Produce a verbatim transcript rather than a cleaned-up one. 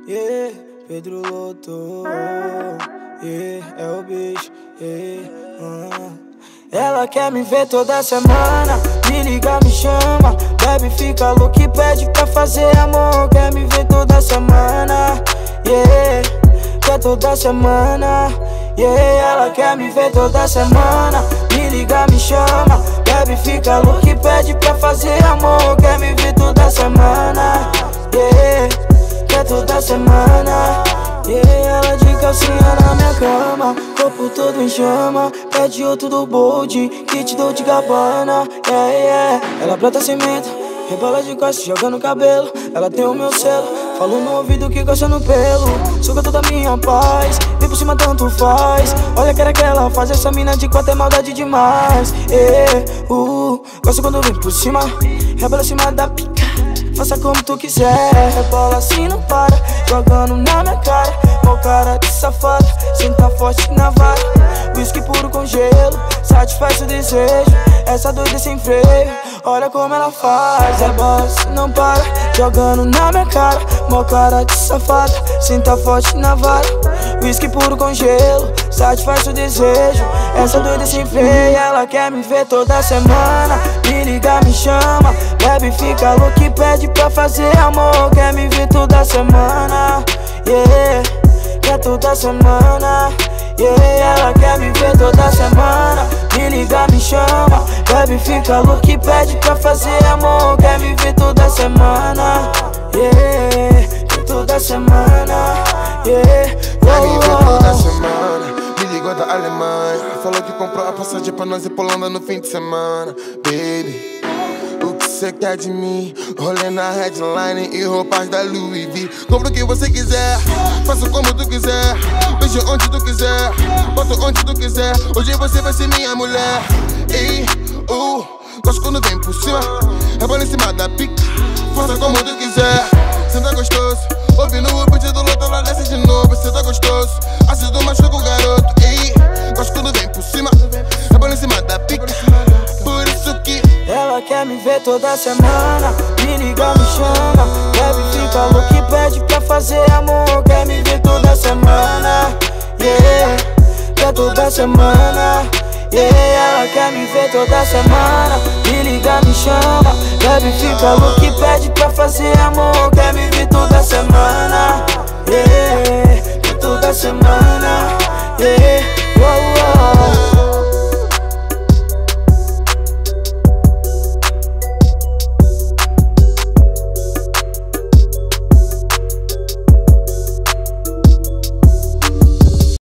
Yeah, Pedro Loto, yeah, é o bicho, yeah, uh. Ela quer me ver toda semana, me liga, me chama, bebe, fica louca e pede pra fazer amor. Quer me ver toda semana, yeah, quer toda semana, yeah. Ela quer me ver toda semana, me liga, me chama, bebe, fica louca e pede pra fazer amor. Quer me ver toda semana, yeah, quer toda semana, yeah. Ela de calcinha na minha cama, corpo todo em chama, pede outro do Bold, kit dou de Gabbana, yeah, yeah. Ela planta cimento, rebola de costas, joga no cabelo. Ela tem o meu selo, falou no ouvido que gosta no pelo. Suga toda minha paz, vem por cima tanto faz. Olha a cara que ela faz, essa mina de quatro é maldade demais. Yeah, uh, gosto quando vem por cima, rebola cima da pica, faça como tu quiser. Rebola assim não para, jogando na minha cara, mó cara de safada, senta forte na vara. Whisky puro com gelo, satisfaz o desejo, essa doida sem freio, olha como ela faz. Rebola assim não para, jogando na minha cara, mó cara de safada, senta forte na vara. Whisky puro com gelo, satisfaz o desejo, essa doida sem freio. Ela quer me ver toda semana, me liga, me chama, bebe, fica louca e pede pra fazer amor. Quer me ver toda semana, yeah, quer toda semana, yeah. Ela quer me ver toda semana, me liga, me chama, bebe, fica louca e pede pra fazer amor. Quer me ver toda semana, yeah, quer toda semana, yeah. Quer me ver toda semana, me ligou da Alemanha, falou que comprou a passagem pra nós ir pra Holanda no fim de semana. Baby, o que cê quer de mim? Rolê na headline e roupas da Louis V. Compra o que você quiser, faça como tu quiser, beijo onde tu quiser, bota onde tu quiser. Hoje você vai ser minha mulher. Ei, uh, gosto quando vem por cima, rebola em cima da pica, faça como tu quiser. Senta gostoso, ouvindo o beat do Loto, ela desce de novo. Cê tá gostoso, ácido machuca o garoto. Ei, gosto quando vem por cima, rebola em cima da pica, por isso que ela quer me ver toda semana, me liga, me chama, bebe, fica louca e pede pra fazer amor. Quer me ver toda semana, yeah, quer toda semana, yeah. Ela quer me ver toda semana, me liga, me chama, bebe, fica louca e pede pra fazer amor. Quer me ver toda semana, yeah, quer toda semana, yeah.